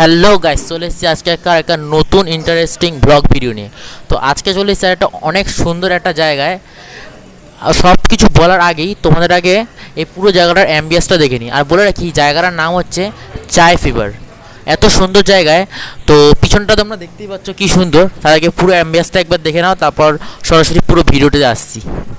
Hello guys, চলে এসেছি আজকে একটা নতুন ইন্টারেস্টিং ব্লগ ভিডিও নিয়ে। তো আজকে চলে এসেছি একটা অনেক সুন্দর একটা জায়গায়। সব কিছু বলার আগেই তোমাদের আগে এই পুরো জায়গাটার অ্যাম্বিয়েন্সটা দেখে নিই। আর বলে রাখি জায়গাটার নাম হচ্ছে চায় ফিভার। এত সুন্দর জায়গায়, তো পিছনটা তোমরা দেখতেই পাচ্ছ কি সুন্দর। তার আগে পুরো অ্যাম্বিয়েন্সটা একবার দেখে নাও, তারপর সরাসরি পুরো ভিডিওতে আসছি।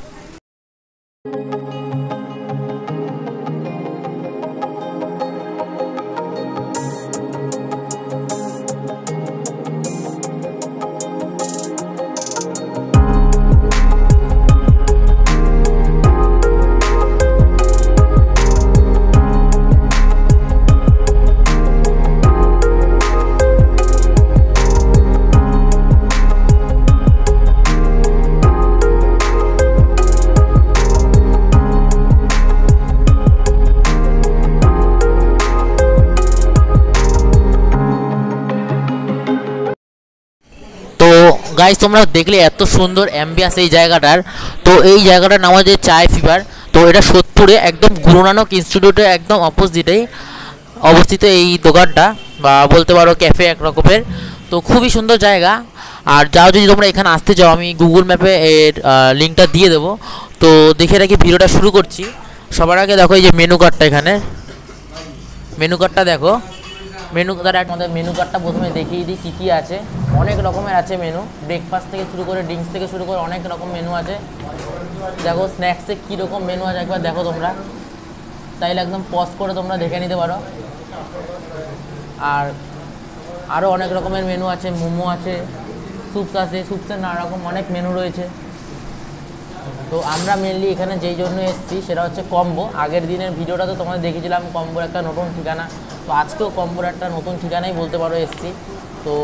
গাইস, তোমরা দেখলে এত সুন্দর অ্যাম্বিয়েন্স এই জায়গাটার। তো এই জায়গাটার নাম হচ্ছে চায় ফিভার। তো এটা সোদপুরে একদম গুরু নানক ইনস্টিটিউটের একদম অপোজিটেই অবস্থিত এই দোকানটা, বা বলতে পারো ক্যাফে এক রকমের। তো খুবই সুন্দর জায়গা। আর যাও, যদি তোমরা এখানে আসতে চাও, আমি গুগল ম্যাপে এর লিঙ্কটা দিয়ে দেবো। তো দেখে রাখি ভিডিওটা শুরু করছি। সবার আগে দেখো এই যে মেনু কার্ডটা, এখানে মেনু কার্ডটা দেখো। আমাদের মেনু কার্ডটা প্রথমে দেখিয়ে দিই কী কী আছে। অনেক রকমের আছে মেনু, ব্রেকফাস্ট থেকে শুরু করে ড্রিঙ্কস থেকে শুরু করে অনেক রকম মেনু আছে। দেখো স্ন্যাক্সে কী রকম মেনু আছে একবার দেখো তোমরা, তাইলে একদম পজ করে তোমরা দেখে নিতে পারো। আর আরও অনেক রকমের মেনু আছে, মোমো আছে, স্যুপস আছে, স্যুপসের নানা রকম অনেক মেনু রয়েছে। তো আমরা মেনলি এখানে যেই জন্য এসেছি সেটা হচ্ছে কম্বো। আগের দিনের ভিডিওটা তো তোমাদের দেখেছিলাম কম্বোর একটা নতুন ঠিকানা। তো আজকেও কম্বোর একটা নতুন ঠিকানাই বলতে পারো এসেছি। তো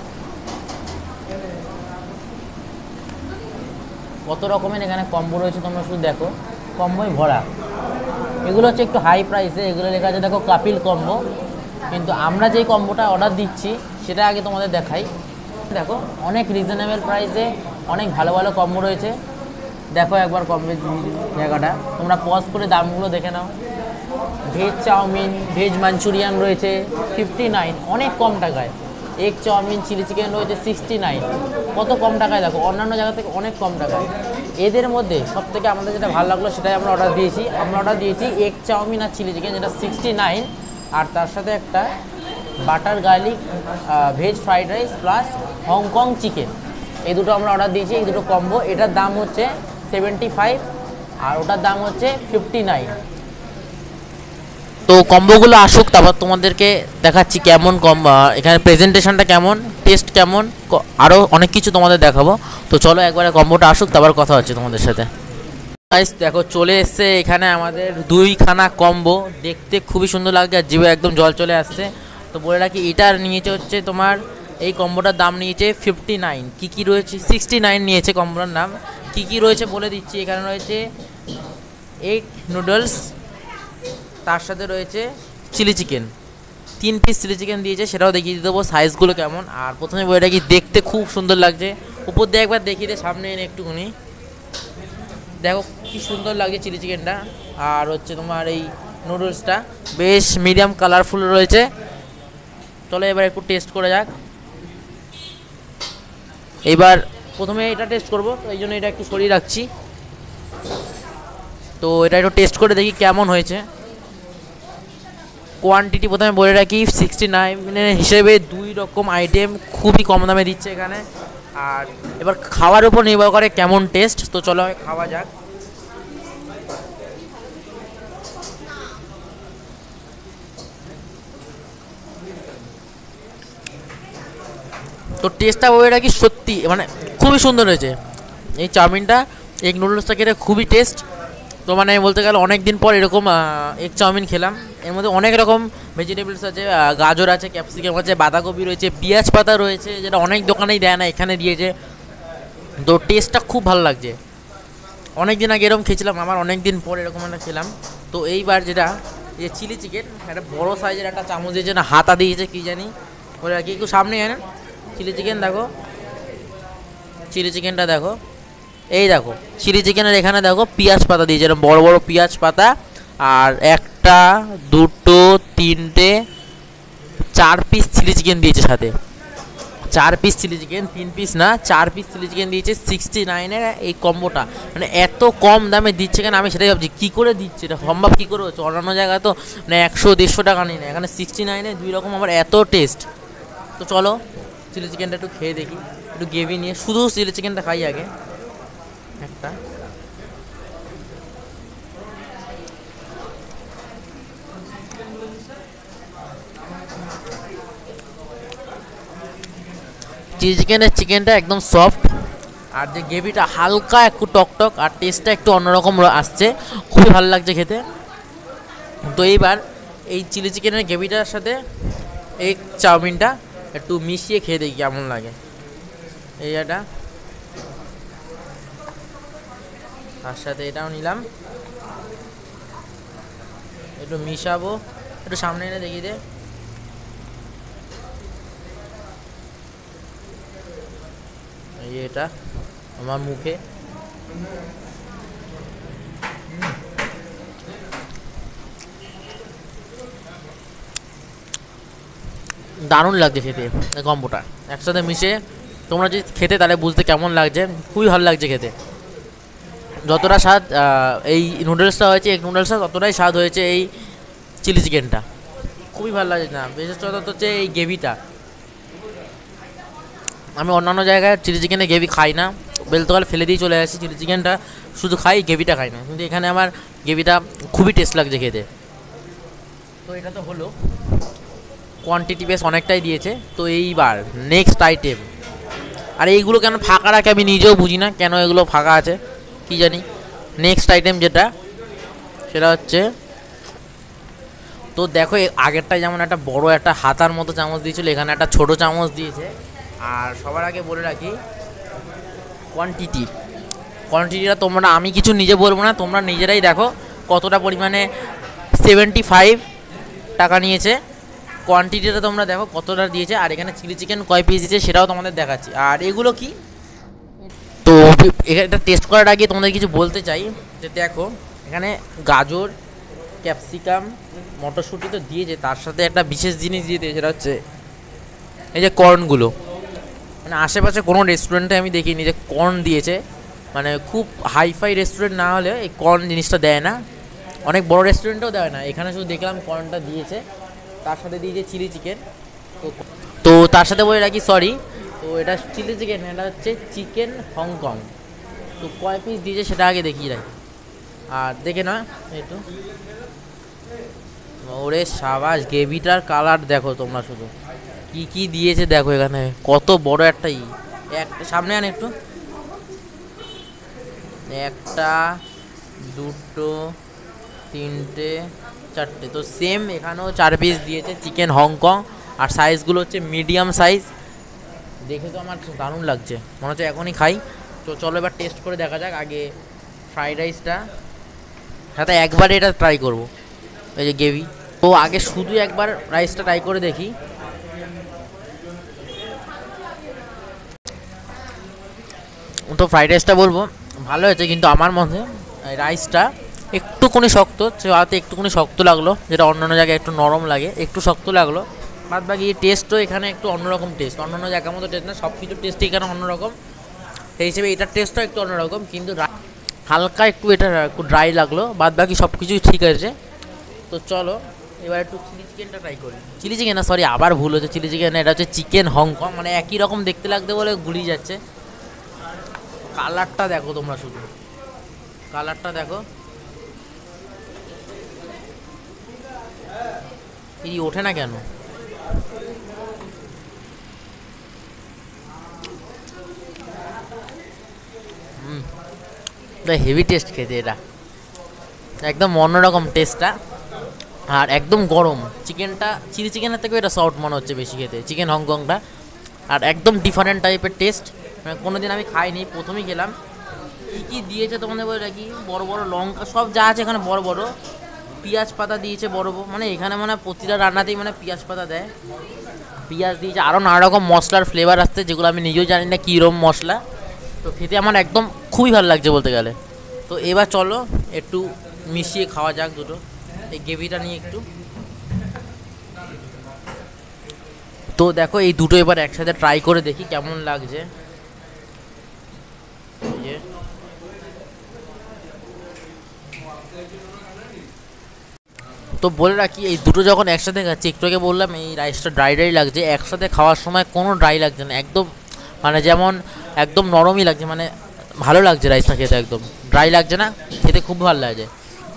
কত রকমের এখানে কম্বো রয়েছে তোমরা শুধু দেখো, কম্বোই ভরা। এগুলো হচ্ছে একটু হাই প্রাইসে, এগুলো লেখা আছে দেখো কাপিল কম্বো। কিন্তু আমরা যেই কম্বোটা অর্ডার দিচ্ছি সেটা আগে তোমাদের দেখাই। দেখো অনেক রিজনেবল প্রাইসে অনেক ভালো ভালো কম্বো রয়েছে। দেখো একবার কম্বোর জায়গাটা, তোমরা পজ করে দামগুলো দেখে নাও। ভেজ চাউমিন, ভেজ মাঞ্চুরিয়ান রয়েছে 59, অনেক কম টাকায়। এগ চাউমিন, চিলি চিকেন রয়েছে 69, কত কম টাকায় দেখো, অন্যান্য জায়গা থেকে অনেক কম টাকায়। এদের মধ্যে সব থেকে আমাদের যেটা ভালো লাগলো সেটাই আমরা অর্ডার দিয়েছি। আমরা অর্ডার দিয়েছি এগ চাউমিন আর চিলি চিকেন, যেটা 69, আর তার সাথে একটা butter garlic veg fried rice plus Hong Kong chicken, এই দুটো আমরা অর্ডার দিয়েছি। এই দুটো কম্বো, এটার দাম হচ্ছে 75 আর ওটার দাম হচ্ছে 59। তো কম্বোগুলো আসুক, তারপর তোমাদেরকে দেখাচ্ছি কেমন এখানে প্রেজেন্টেশনটা কেমন, টেস্ট কেমন, আরও অনেক কিছু তোমাদের দেখাবো। তো চলো একবারে কম্বোটা আসুক, তারপর কথা হচ্ছে তোমাদের সাথে। গাইস দেখো চলে এসছে এখানে আমাদের দুইখানা কম্বো। দেখতে খুবই সুন্দর লাগছে আর জিভে একদম জল চলে আসছে। তো বলে রাখি এটার নিয়েছে হচ্ছে তোমার, এই কম্বোটার দাম নিয়েছে 59। কী কী রয়েছে, 69 নিয়েছে কম্বোটার নাম। কী কী রয়েছে বলে দিচ্ছি। এখানে রয়েছে এগ নুডলস, তার সাথে রয়েছে chilli chicken, 3 piece chilli chicken দিয়েছে, সেটাও দেখিয়ে দেবো সাইজগুলো কেমন। আর প্রথমে বইটা কি দেখতে খুব সুন্দর লাগছে, উপর দিয়ে একবার দেখিয়ে দে, সামনে এনে একটুখানি দেখো কি সুন্দর লাগছে চিলি চিকেনটা। আর হচ্ছে তোমার এই নুডলসটা বেশ মিডিয়াম কালারফুল রয়েছে। চলো এবার একটু টেস্ট করে যাক। এবার প্রথমে এটা টেস্ট করবো, তো এই জন্য এটা একটু সরিয়ে রাখছি। তো এটা একটু টেস্ট করে দেখি কেমন হয়েছে। কোয়ান্টিটি প্রথমে বলে রাখি 69 হিসেবে 2 রকম আইটেম খুবই কম দামে দিচ্ছে এখানে। আর এবার খাওয়ার উপর নির্ভর করে কেমন টেস্ট। তো চলো খাওয়া যাক। তো টেস্টটা বলে রাখি সত্যি মানে খুবই সুন্দর হয়েছে। এই চাউমিনটা, এগ নুডলসটা খেতে খুবই টেস্ট। তো মানে বলতে গেলে অনেক দিন পর এরকম এগ চাউমিন খেলাম। এর মধ্যে অনেক রকম ভেজিটেবলস আছে, গাজর আছে, ক্যাপসিকাম আছে, বাঁধাকপি রয়েছে, পেঁয়াজ পাতা রয়েছে, যেটা অনেক দোকানেই দেয় না, এখানে দিয়েছে। তো টেস্টটা খুব ভালো লাগছে। অনেক দিন আগে এরকম খেয়েছিলাম, আমার অনেক দিন পর এরকম একটা খেলাম। তো এইবার যেটা এই চিলি চিকেন, একটা বড়ো সাইজের একটা চামচ দিয়েছে, না হাতা দিয়েছে কি জানি, বলে রাখি একটু সামনে জানেন। চিলি চিকেন দেখো, চিলি চিকেনটা দেখো, এই দেখো চিলি চিকেনের এখানে দেখো পেঁয়াজ পাতা দিয়েছে, এরকম বড় বড় পেঁয়াজ পাতা। আর একটা দুটো তিনটে 4 পিস চিলি চিকেন দিয়েছে সাথে, 4 পিস চিলি চিকেন, 3 পিস না 4 পিস চিলি চিকেন দিয়েছে 69-এর এই কম্বোটা। মানে এত কম দামে দিচ্ছে কেন, আমি সেটাই ভাবছি কী করে দিচ্ছে, এটা সম্ভব কী করে হচ্ছে। অন্যান্য জায়গায় তো মানে 100-150 টাকা নিই না, এখানে 69-এ 2 রকম আবার এত টেস্ট। তো চলো চিলি চিকেনটা একটু খেয়ে দেখি, একটু গ্রেভি নিয়ে, শুধু চিলি চিকেনটা খাই আগে একটা। চিলি চিকেনটা একদম সফট, আর যে গ্রেভিটা হালকা একটু টকটক, আর টেস্টটা একটু অন্যরকম আসছে, খুবই ভালো লাগছে খেতে। তো এইবার এই চিলি চিকেনের গ্রেভিটার সাথে এই চাউমিনটা একটু মিশিয়ে খেয়ে দেখি কেমন লাগে। এই এটা তার সাথে এটাও নিলাম, একটু মিশাবো, একটু সামনে এনে দেখি দে। এটা আমার মুখে দারুণ লাগছে খেতে কম্বোটা একসাথে মিশে। তোমরা যদি খেতে তাহলে বুঝতে কেমন লাগছে, খুবই ভালো লাগছে খেতে। যতটা স্বাদ এই নুডলসটা হয়েছে, এগ নুডলসটা ততটাই স্বাদ হয়েছে এই চিলি চিকেনটা, খুবই ভালো লাগছে। না বিশেষত হচ্ছে এই গ্রেভিটা, আমি অন্যান্য জায়গায় চিলি চিকেনে গ্রেভি খাই না, বেলতে গেলে ফেলে দিয়ে চলে আসি, চিলি চিকেনটা শুধু খাই, গ্রেভিটা খাই না। কিন্তু এখানে আমার গ্রেভিটা খুবই টেস্ট লাগছে খেতে। তো এটা তো হলো, কোয়ান্টিটি বেশ অনেকটাই দিয়েছে। তো এইবার নেক্সট আইটেম, আর এইগুলো কেন ফাঁকা রাখে আমি নিজেও বুঝি না, কেন এগুলো ফাঁকা আছে কি জানি। নেক্সট আইটেম যেটা, সেটা হচ্ছে, তো দেখো আগেরটাই যেমন একটা বড় একটা হাতার মতো চামচ দিয়েছিল, এখানে একটা ছোট চামচ দিয়েছে। আর সবার আগে বলে রাখি কোয়ান্টিটিটা তোমরা, আমি কিছু নিজে বলবো না, তোমরা নিজেরাই দেখো কতটা পরিমাণে 75 টাকা নিয়েছে। কোয়ান্টিটিটা তোমরা দেখো কতটা দিয়েছে, আর এখানে চিলি চিকেন কয় পিস দিয়েছে সেটাও তোমাদের দেখাচ্ছি। আর এগুলো কি, তো এটা টেস্ট করার আগে তোমাদের কিছু বলতে চাই যে দেখো এখানে গাজর, ক্যাপসিকাম, মটরশুঁটি তো দিয়েছে, তার সাথে একটা বিশেষ জিনিস দিয়ে দিয়েছে, সেটা হচ্ছে এই যে কর্নগুলো। মানে আশেপাশে কোনো রেস্টুরেন্টে আমি দেখিনি যে কর্ন দিয়েছে, মানে খুব হাইফাই রেস্টুরেন্ট না হলে এই কর্ন জিনিসটা দেয় না, অনেক বড় রেস্টুরেন্টেও দেয় না, এখানে শুধু দেখলাম কর্নটা দিয়েছে। তার সাথে দিয়েছে চিলি চিকেন। তো তার সাথে বলে রাখি সরি, তো এটা চিলি চিকেন, এটা হচ্ছে চিকেন হংকং। তো কয় পিস দিয়েছে সেটা আগে দেখিয়ে রাখি, আর দেখে না একটু, ওরে সাবাস, গ্রেভিটার কালার দেখো তোমরা, শুধু কি কি দিয়েছে দেখো, এখানে কত বড় একটা একটা সামনে আন একটু, 1 2 3 4, তো সেম এখানেও 4 পিস দিয়েছে চিকেন হংকং, আর সাইজগুলো হচ্ছে মিডিয়াম সাইজ। দেখে তো আমার দারুণ লাগছে, মনে হচ্ছে এখনই খাই। তো চলো এবার টেস্ট করে দেখা যাক। আগে ফ্রাইড রাইসটা সাথে একবার এটা ট্রাই করব, এই যে গ্রেভি। তো আগে শুধু একবার রাইসটা ট্রাই করে দেখি। তো ফ্রাইড রাইসটা বলবো ভালো হয়েছে, কিন্তু আমার মধ্যে রাইসটা একটুখানি শক্ত, হাতে একটুখানি শক্ত লাগলো, যেটা অন্যান্য জায়গায় একটু নরম লাগে, একটু শক্ত লাগলো। বাদ বাকি টেস্টও এখানে একটু অন্যরকম টেস্ট, অন্যান্য জায়গার মতো টেস্ট না, সব কিছু টেস্ট এখানে অন্যরকম, সেই হিসেবে এটার টেস্টও একটু অন্যরকম, কিন্তু হালকা একটু এটা একটু ড্রাই লাগলো, বাদ বাকি সব কিছুই ঠিক আছে। তো চলো এবার একটু চিলি চিকেনটা ট্রাই করি। চিলি চিকেন না, সরি আবার ভুল হচ্ছে, চিলি চিকেন এটা হচ্ছে চিকেন হংকং, মানে একই রকম দেখতে লাগতে বলে গুলিয়ে যাচ্ছে। কালারটা দেখো তোমরা, শুধু কালারটা দেখো, এই ওঠে না কেন? হেভি টেস্ট খেতে, এটা একদম অন্যরকম টেস্টটা, আর একদম গরম চিকেনটা, চিলি চিকেনের থেকেও এটা সফট মনে হচ্ছে বেশি খেতে চিকেন হংকংটা, আর একদম ডিফারেন্ট টাইপের টেস্ট, মানে কোনো দিন আমি খাইনি, প্রথমেই খেলাম। কী কী দিয়েছে তোমাদের বলে রাখি, বড় বড় লঙ্কা সব যা আছে এখানে, বড় বড় পেঁয়াজ পাতা দিয়েছে বড় বড়, মানে এখানে মানে প্রতিটা রান্নাতেই মানে পেঁয়াজ পাতা দেয়, পেঁয়াজ দিয়েছে, আরও নানা রকম মশলার ফ্লেভার আসছে, যেগুলো আমি নিজেও জানি না কীরকম মশলা। তো খেতে আমার একদম খুবই ভালো লাগছে বলতে গেলে। তো এবার চলো একটু মিশিয়ে খাওয়া যাক দুটো, এই গ্রেভিটা নিয়ে একটু তো দেখো এই দুটো এবার একসাথে ট্রাই করে দেখি কেমন লাগছে। তো বলে রাখি এই দুটো যখন একসাথে খাচ্ছি, একটু আগে বললাম এই রাইসটা ড্রাই ড্রাই লাগছে, একসাথে খাওয়ার সময় কোনো ড্রাই লাগছে না, একদম মানে যেমন একদম নরমই লাগছে, মানে ভালো লাগছে রাইসটা খেতে, একদম ড্রাই লাগছে না, খেতে খুব ভালো লাগছে।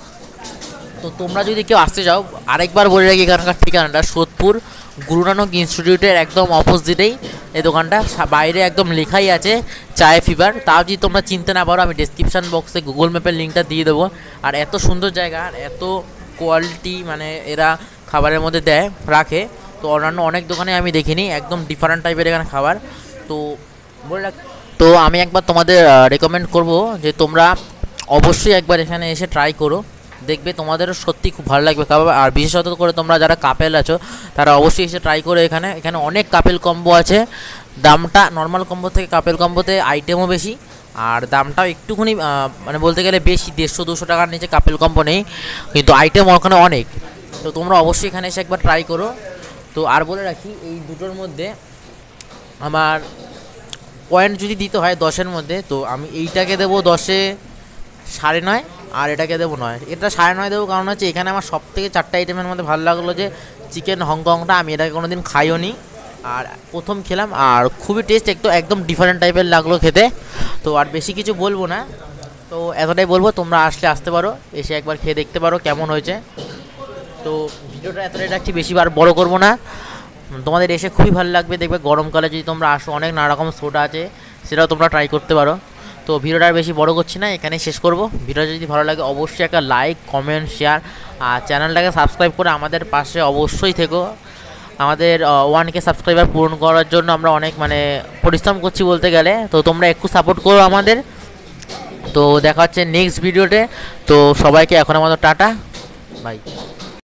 তো তোমরা যদি কেউ আসতে চাও, আরেকবার বলে রাখি এখানকার ঠিকানাটা সোদপুর গুরু নানক ইনস্টিটিউটের একদম অপোজিটেই এই দোকানটা, বাইরে একদম লেখাই আছে চায় ফিভার। তাও যদি তোমরা চিনতে না পারো, আমি ডেসক্রিপশান বক্সে গুগল ম্যাপের লিঙ্কটা দিয়ে দেবো। আর এত সুন্দর জায়গা আর এত কোয়ালিটি মানে এরা খাবারের মধ্যে দেয় রাখে, তো অন্যান্য অনেক দোকানে আমি দেখিনি, একদম ডিফারেন্ট টাইপের এখানে খাবার। তো বলে রাখ, তো আমি একবার তোমাদের রেকমেন্ড করব যে তোমরা অবশ্যই একবার এখানে এসে ট্রাই করো, দেখবে তোমাদেরও সত্যি খুব ভালো লাগবে খাবার। আর বিশেষত করে তোমরা যারা কাপেল আছো তারা অবশ্যই এসে ট্রাই করো। এখানে অনেক কাপেল কম্বো আছে, দামটা নর্মাল কম্বো থেকে কাপেল কম্বোতে আইটেমও বেশি, আর দামটাও একটুখানি মানে বলতে গেলে বেশি, 150-200 টাকার নিচে কাপেল কম্বো নেই, কিন্তু আইটেম ওখানে অনেক। তো তোমরা অবশ্যই এখানে এসে একবার ট্রাই করো। তো আর বলে রাখি এই দুটোর মধ্যে আমার পয়েন্ট যদি দিতে হয় 10-এর মধ্যে, তো আমি এইটাকে দেবো 10-এ 9.5, আর এটাকে দেবো 9। এটা 9.5 দেবো, কারণ হচ্ছে এখানে আমার সব থেকে 4টা আইটেমের মধ্যে ভালো লাগলো যে চিকেন হংকংটা, আমি এটাকে কোনো দিন খাইও নি, আর প্রথম খেলাম, আর খুবই টেস্ট একদম ডিফারেন্ট টাইপের লাগলো খেতে। তো আর বেশি কিছু বলবো না, তো এতটাই বলবো, তোমরা আসতে পারো, এসে একবার খেয়ে দেখতে পারো কেমন হয়েছে। তো ভিডিওটা এতটাই রাখছি, বেশিবার বড় করবো না, তোমাদের এসে খুবই ভালো লাগবে। দেখবে গরমকালে যদি তোমরা আসো, অনেক নানা রকম সোডা আছে, সেটাও তোমরা ট্রাই করতে পারো। তো ভিডিওটা আর বেশি বড় করছি না, এখানেই শেষ করব। ভিডিওটা যদি ভালো লাগে অবশ্যই একটা লাইক, কমেন্ট, শেয়ার, আর চ্যানেলটাকে সাবস্ক্রাইব করে আমাদের পাশে অবশ্যই থেকো। আমাদের 1K সাবস্ক্রাইবার পূরণ করার জন্য আমরা অনেক মানে পরিশ্রম করছি বলতে গেলে, তো তোমরা একটু সাপোর্ট করো আমাদের। তো দেখা হচ্ছে নেক্সট ভিডিওতে। তো সবাইকে এখন আমাদের টাটা, বাই।